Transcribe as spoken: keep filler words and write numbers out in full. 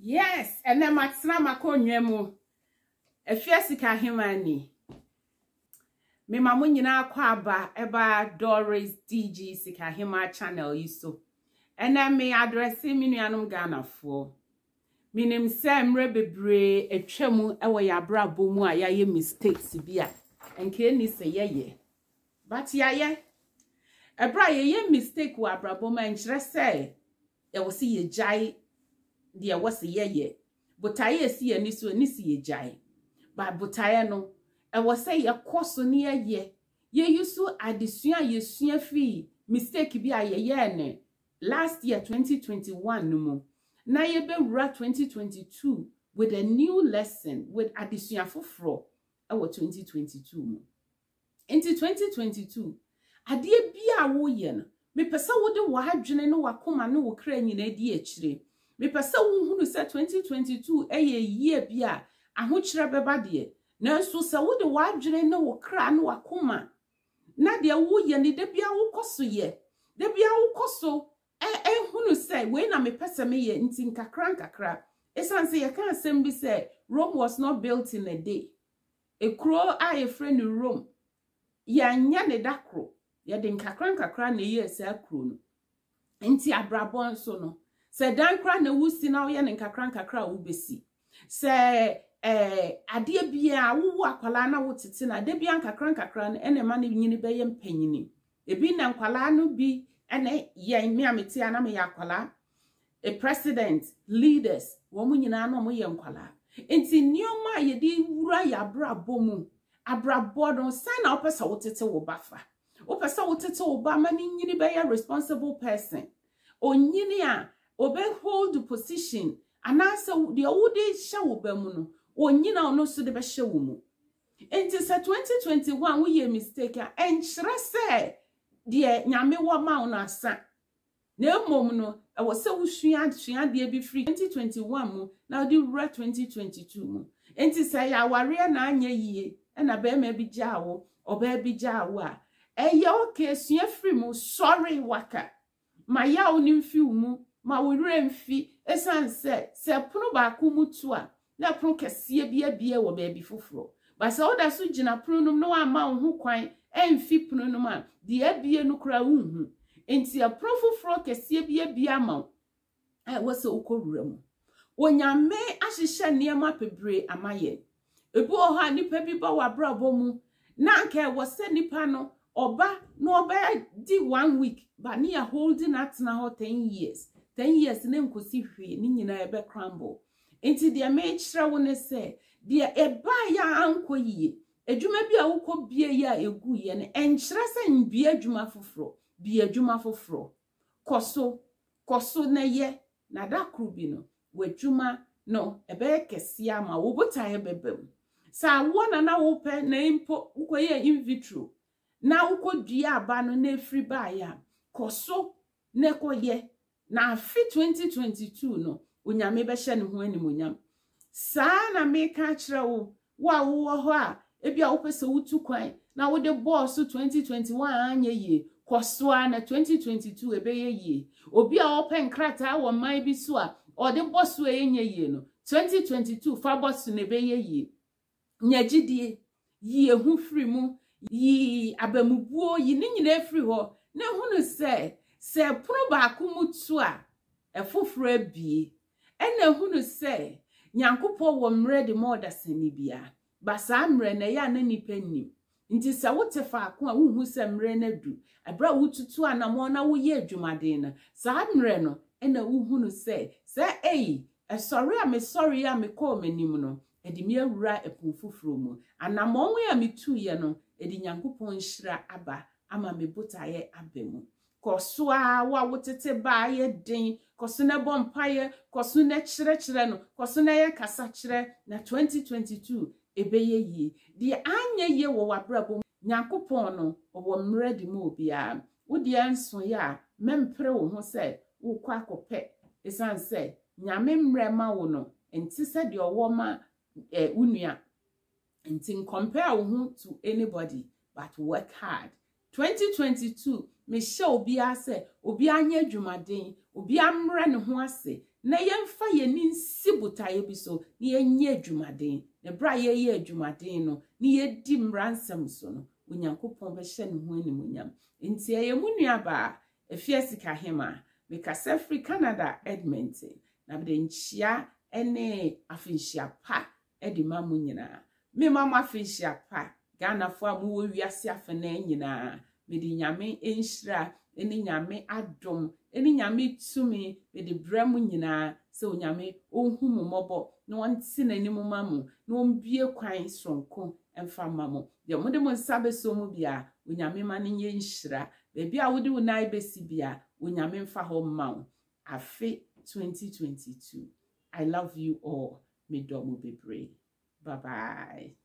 Yes, and then Maxima Maconyemo. A tstop ni. Me mamunyina kwaba eba Doris-D G channel yiso. And then me address me nuanum Ghana for. Minim semre bebre etwemu ewo yabra bomu a yaye mistakes bia. Enke ni se yeye. But yaye. Ebra yeye mistake wa abraboma enkyere se e wo se ye jai de wo se yeye. Botaye si ye ni so ni si ye jai. Ba botaye no e wo se ye koso ni yeye. Ye yusu adesua ye sua fi mistake bi a yeye ne last year twenty twenty-one no mo. Na ye be wura twenty twenty-two with a new lesson with adesua foforo e wo twenty twenty-two mo. Into twenty twenty-two adie bia wo ye no me pesa wo de wo adwene no wakoma no wo kra nyina di akire me pesa wo hunu se twenty twenty-two eye yie bia ahokyere beba de nanso se wo de wo adwene no wo kra no wakoma na de wo ye ne de bia wo koso ye de bia wo koso e e hunu se we na me pesa me ye nti nkakra nkakra esan se ye kan asem bi se Rome was not built in a day e kro a ye frɛ no Rome ya nya ne dakro ya de nkakra nkakra na ye se akro no enti abrabon nso no se dan kra na wusi na ye ne nkakra nkakra wo besi se eh ade bia wo akwala na wo tete na de bia nkakra nkakra na ene ma ne nyini be ye mpanyini ebi na nkwala no bi ene ye mi ameti ana me yakwala a president leaders wo mu nyina na mo ye nkwala enti nioma ye di wura ya brabo mu abrabo don sana opesa wo tete wo bafa opesa wo tete wo ba ma ni nyini be ye responsible person onyini a obe hold position anasa de wo de hye wo ba mu no onyina ono so de be hye wo mu enti sa twenty twenty-one wo ye mistake a enkyere se de nyame wo ma wo na asa na emom no e wo se wo sua sua de bi free twenty twenty-one mu na de wura twenty twenty-two mu enti se ya ware na anya yie na be ma bi jawo oba bi jawo a eye oke sua free mu sorry waka ma ya oni mfi mu ma wo wure mfi esan se se pono ba ku mutu a na pono kese bia bia wo ba bi foforo ba se oda so gina pono num no ama wo ho kwan emfi pono num a de abie no kra unhu enti a pono foforo kese bia bia ma e wo se ukowura mu onyame ahyehye niema pebre amaye ebu oha nipa bi ba wa brabo mu na nke wo se nipa no oba no oba di one week ba ne ya holding at na ho ten years ten years ne nkosi hwe ni nyina ebe crumble enti de me kyerɛ wo ne se de eba ya anko yie adwuma bi a wokɔ bie ya egu ye ne enkyerɛ se nbie adwuma foforo bie adwuma foforo koso koso na ye na dakru bi no wadwuma no ebe kese ama wo botaye bebem sa wona na wo pe na impo ukoye in vitro na ukodua aba no na free ba ya koso ne koye na afi twenty twenty-two no onyame be hye ne ho animonyam sa na me ka kire wo wa wo ho a ebia wo pese wutu kwan na wo de boss twenty twenty-one anya ye koso na twenty twenty-two ebe ye ye obi a wo pe nkrata wo man bi so a o de boss we enye ye no twenty twenty-two fa boss ne be ye ye nyagidie yi ehu free mu yi abamubuo yi ni nyina free ho na hunu se se pono ba ku mutu a efoforo abie ena hunu se nyankopɔ wo mre de more dasani bia ba sa mre na ya na nipa nim nti se wote fa ko a wuhu se mre na du abra wututu anamo na wo ye adwumade na sa mre no ena wuhunu se se ei e sorry am sorry am call manim no edi me awura epon foforo mu anamo ya metu ye no edi nyankopɔ nhyira aba ama me botaye abemu koso a wa wotete ba ye den koso na bompaye koso na kyere kyere no koso na ye kasa kyere na twenty twenty-two ebeye yi di anya ye wo wabrabo nyankopon no wo mre di mu obia wo di anso ya mempre wo ho se wo kwa kope esan se nyame mre ma wo no enti se de owo ma eh, unua enti compare wo ho to anybody but work hard twenty twenty-two me show obi ase obi anya adwumaden obi amra ne ho ase na yemfa ye ni nsibutaye bi so na yenye adwumaden ne bra ye ye adwumaden no ni yedi mransam so no onyankopon be hye ne ho animunyam nti ye mu nuaba tstop me kasa free Canada Edmonton na be nchia ene afinhia pa edi mamu nyina me mama afinhia pa Ghana fo amu wo wiase afena nyina me di nyame enhira eni nyame adom eni nyame tumi me di bramu nyina se onyame onhu momobo na wonti nanimu mamu na ombie kwan sonko emfa mamu de mo de mo nsabe so mu bia onyame ma ne nye nhira be bia wo de wo nai besi bia onyame mfa ho mawo afe twenty twenty-two. I love you all. Me do mo bebre. Bye bye.